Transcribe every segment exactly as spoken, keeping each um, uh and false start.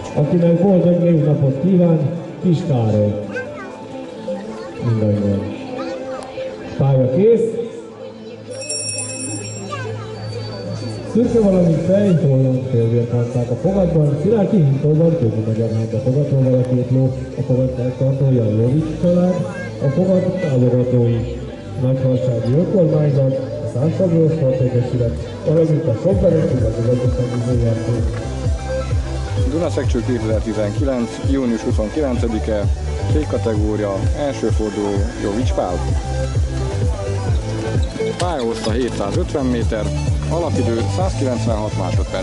akinek boldog névnapot kíván Kis Károly. Mindannyian. Pálya kész. Szürke valamint fej, holland félvért hangták a fogadban, Szilárd Hintóban közül magyar hányba fogadva vele két ló, a fogad megtartója a Jovics család, a fogad támogatói Nagyharsági Önkormányzat, a Szánsabló Sportegyesület, valamint a Sokberek igazgatósági zé er té. Dunaszekcső kétezer-tizenkilenc. június huszonkilencedike. Kék kategória, első forduló Jovics Pál. Pályahossza hétszázötven méter, alapidő százkilencvenhat másodperc.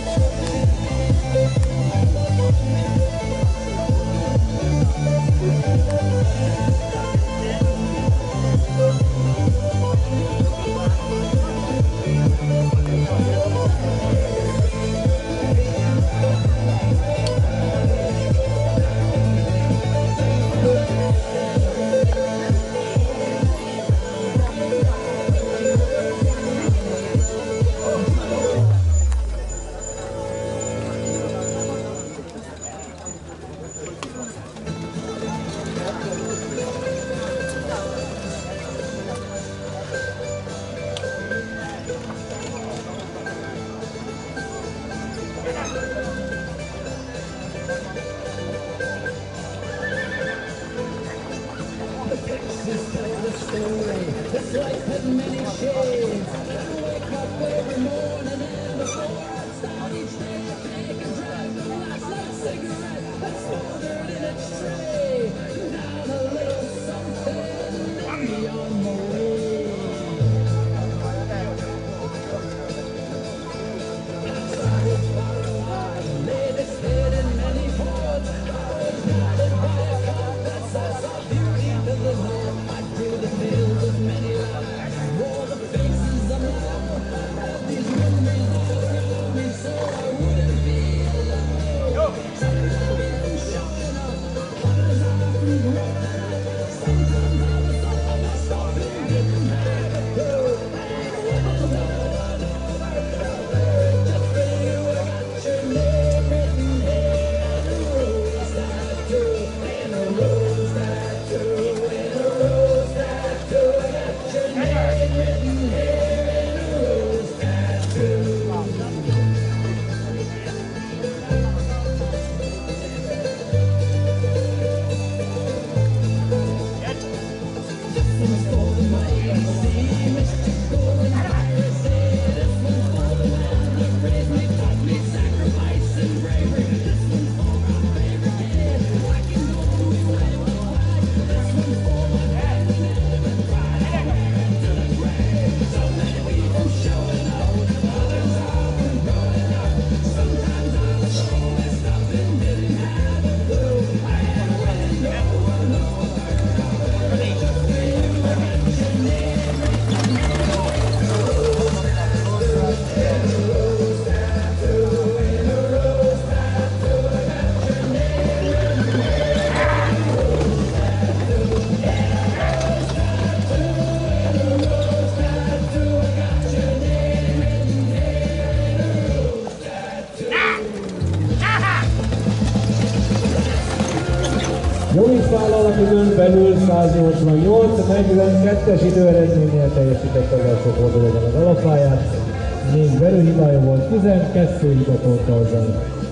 Jovics Pál alapidőn belül száznyolcvannyolc negyvenkettes időeredménynél teljesített az első fordulóban az alappályát, négy verőhibája volt, tizenkét hibaponttal zárult.